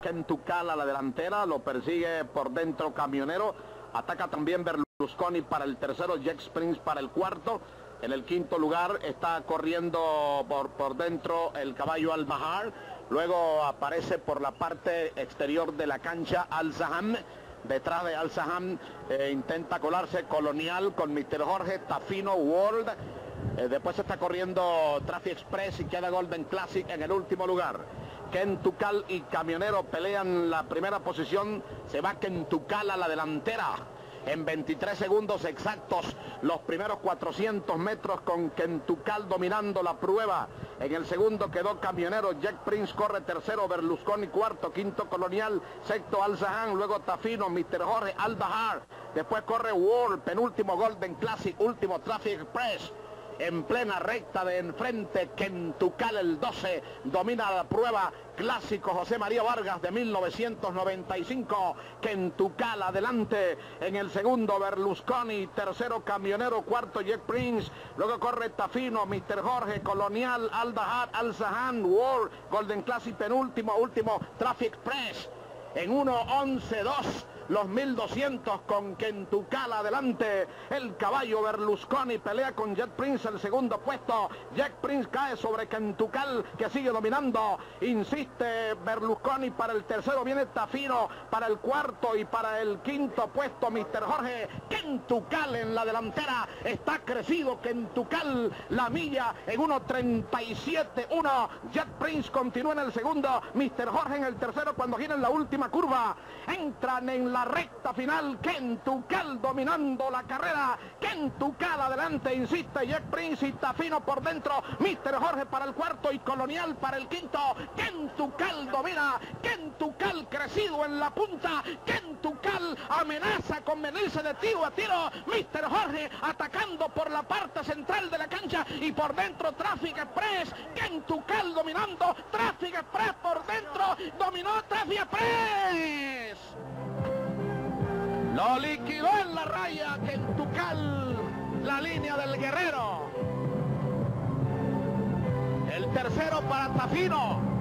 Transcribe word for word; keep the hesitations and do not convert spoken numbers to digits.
Kentucal a la delantera, lo persigue por dentro Camionero, ataca también Berlusconi para el tercero, Jet Prince para el cuarto. En el quinto lugar está corriendo por, por dentro el caballo Al Bahar. Luego aparece por la parte exterior de la cancha Al Zaham. Detrás de Al Zaham eh, intenta colarse Colonial con mister Jorge, Tafino, World. Eh, después está corriendo Traffic Express y queda Golden Classic en el último lugar. Kentucal y Camionero pelean la primera posición. Se va Kentucal a la delantera. En veintitrés segundos exactos, los primeros cuatrocientos metros con Kentucal dominando la prueba. En el segundo quedó Camionero, Jet Prince corre tercero, Berlusconi cuarto, quinto Colonial, sexto Al Zaham, luego Tafino, mister Jorge, Al Bahar. Después corre World, penúltimo Golden Classic, último Traffic Express. En plena recta de enfrente, Kentucal el doce domina la prueba. Clásico José María Vargas de mil novecientos noventa y cinco. Kentucal adelante. En el segundo Berlusconi, tercero Camionero, cuarto Jet Prince. Luego corre Tafino, mister Jorge, Colonial, Al Bahar, Al Zaham, World, Golden Classic penúltimo, último Traffic Express. En uno once dos. Los mil doscientos con Kentucal adelante. El caballo Berlusconi pelea con Jet Prince el segundo puesto. Jet Prince cae sobre Kentucal, que sigue dominando. Insiste Berlusconi para el tercero. Viene Tafino para el cuarto y para el quinto puesto mister Jorge. Kentucal en la delantera. Está crecido Kentucal. La milla en uno treinta y siete uno. Jet Prince continúa en el segundo. mister Jorge en el tercero cuando gira en la última curva. Entran en la La recta final, Kentucal dominando la carrera. Kentucal adelante, insiste Jet Prince y Tafino por dentro. mister Jorge para el cuarto y Colonial para el quinto. Kentucal domina. Kentucal crecido en la punta. Kentucal amenaza con venirse de tiro a tiro. mister Jorge atacando por la parte central de la cancha y por dentro Traffic Express. Kentucal dominando. Traffic Express por dentro. Dominó Traffic Express. Lo liquidó en la raya Kentucal, la línea del guerrero. El tercero para Tafino.